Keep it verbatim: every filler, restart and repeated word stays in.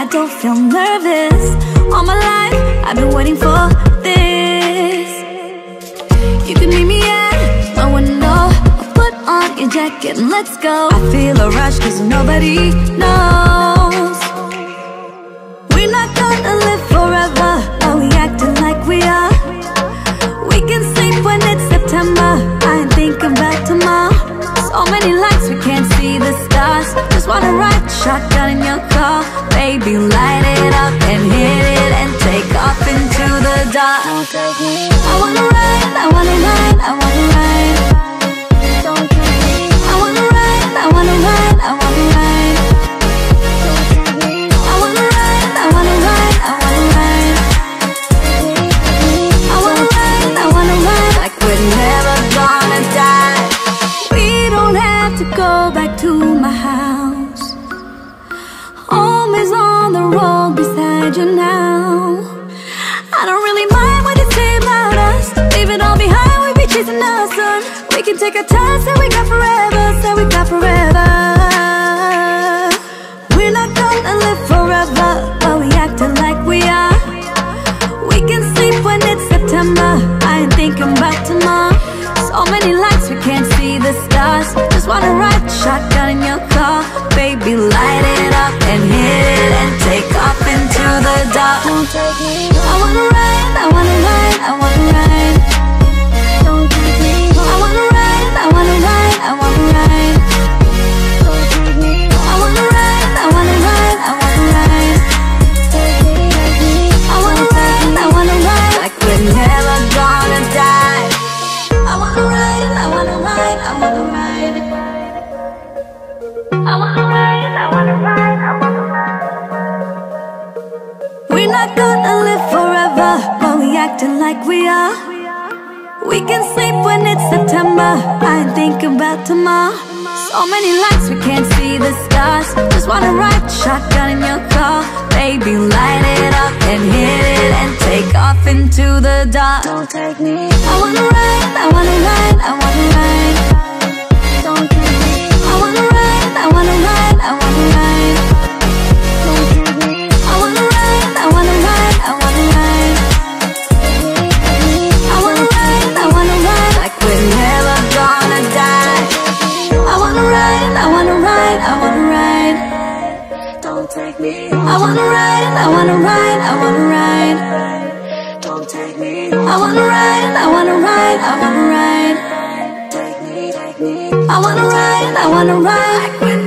don't feel nervous. All my life I've been waiting for this. You can meet me at my window. I'll put on your jacket and let's go. I feel a rush cause nobody knows. We're not gonna live forever, but we acting like we are. We can sleep when it's September, I ain't thinking about tomorrow. So many lights, we can't see the stars. Just wanna ride shotgun in your car. Baby, light it up and hit it and take off into the dark. I wanna ride, I wanna ride, I wanna ride. I wanna ride, I wanna ride, I wanna ride. I wanna ride, I wanna ride, I wanna ride. I wanna ride, I wanna ride like we're never gonna die. We don't have to go back to my house. Home is on the road beside you now. I don't really mind what they say about us. Leave it all behind, we be chasing the sun. We can take our time, say we got forever, say we got forever. We're not gonna live forever, but we acting like we are. We can sleep when it's September, I ain't thinking about tomorrow. So many lights, we can't see the stars. Just wanna ride shotgun in your car. Baby, light it up and hit it and take off into the dark. I wanna ride, I wanna ride, I wanna ride. I wanna ride, I wanna ride, I wanna ride. I wanna ride, I wanna ride, I wanna ride. I wanna ride, I wanna ride like we're never gonna die. I wanna ride, I wanna ride, I wanna ride. I wanna ride, I wanna ride, I wanna ride. We're not gonna live forever, but we acting like we are. We can sleep when it's September, I ain't thinking about tomorrow. So many lights, we can't see the stars. Just wanna ride shotgun in your car. Baby, light it up and hit it and take off into the dark. Don't take me. I wanna ride, I wanna ride, I wanna ride. Don't take me. I wanna ride, I wanna ride, I wanna ride. Don't take me. I wanna ride, I wanna ride, I wanna ride. I wanna ride, I wanna ride like we're never gonna die. I wanna ride, I wanna ride, I wanna ride. Don't take me. I wanna ride, I wanna ride, I wanna ride. Don't take me. I wanna ride, I wanna ride, I wanna ride. Take me, take me. I wanna ride, I wanna ride.